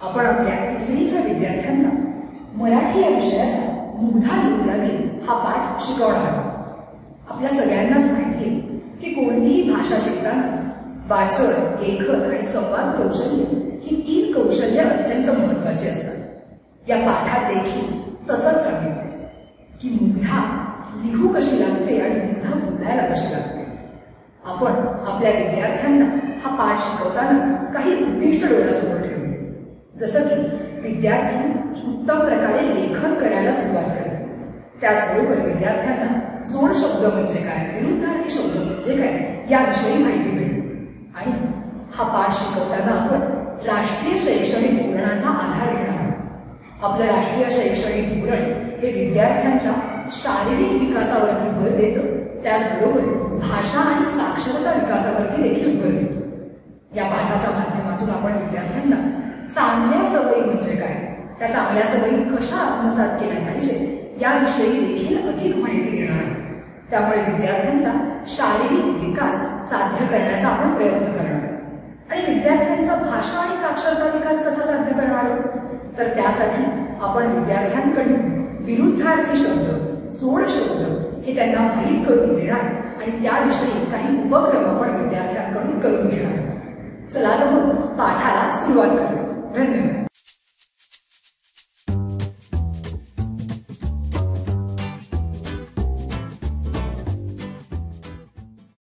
आपण आपल्या तिसरीच्या विद्यार्थ्यांना मराठी या विषयाचा मुग्धा लिहू लागेल हा पाठ शिकवणार आहोत। आपल्या सगळ्यांनाच माहिती आहे की कोणतीही भाषा शिकताना वाचन, लेखन आणि संवाद कौशल्य ही 3 कौशल्य अत्यंत महत्त्वाची असतात। या पाठात देखील तसंच सांगितलंय की मुग्धा लिहू कशी लागते आणि मुग्धा बोलायला कशी लागते। आपण आपल्या विद्यार्थ्यांना हा पाठ शिकवताना काही उद्दिष्ट डोळ्यासमोर ठेवले, जसं की विद्यार्थी उत्तम प्रकारे लेखन करायला सुरुवात करते, त्याचबरोबर विद्यार्थ्यांना जोड शब्द म्हणजे काय, विरुद्धार्थी शब्द म्हणजे काय याविषयी माहिती मिळेल। आणि हा पाठ शिकवताना आपण राष्ट्रीय शैक्षणिक धोरणाचा आधार घेणार आहोत। आपलं राष्ट्रीय शैक्षणिक धोरण हे विद्यार्थ्यांच्या शारीरिक विकासावरती भर देतं, त्याचबरोबर भाषा आणि साक्षरता विकासावरती देखील भर देतं। या पाठाच्या माध्यमातून आपण विद्यार्थ्यांना चांगल्या सवयी म्हणजे काय, त्या चांगल्या सवयी कशा आत्मसात केल्या पाहिजे याविषयी देखील अधिक माहिती देणार आहोत। त्यामुळे विद्यार्थ्यांचा शारीरिक विकास साध्य करण्याचा आपण प्रयत्न करणार आहोत। आणि विद्यार्थ्यांचा भाषा आणि साक्षरता विकास कसा साध्य करणार आहोत, तर त्यासाठी आपण विद्यार्थ्यांकडून विरुद्धार्थी शब्द, जोड शब्द हे त्यांना माहीत करून देणार आणि त्याविषयी काही उपक्रम आपण विद्यार्थ्यांकडून करून घेणार आहोत। चला तर मग पाठाला सुरुवात करूया। धन्यवाद।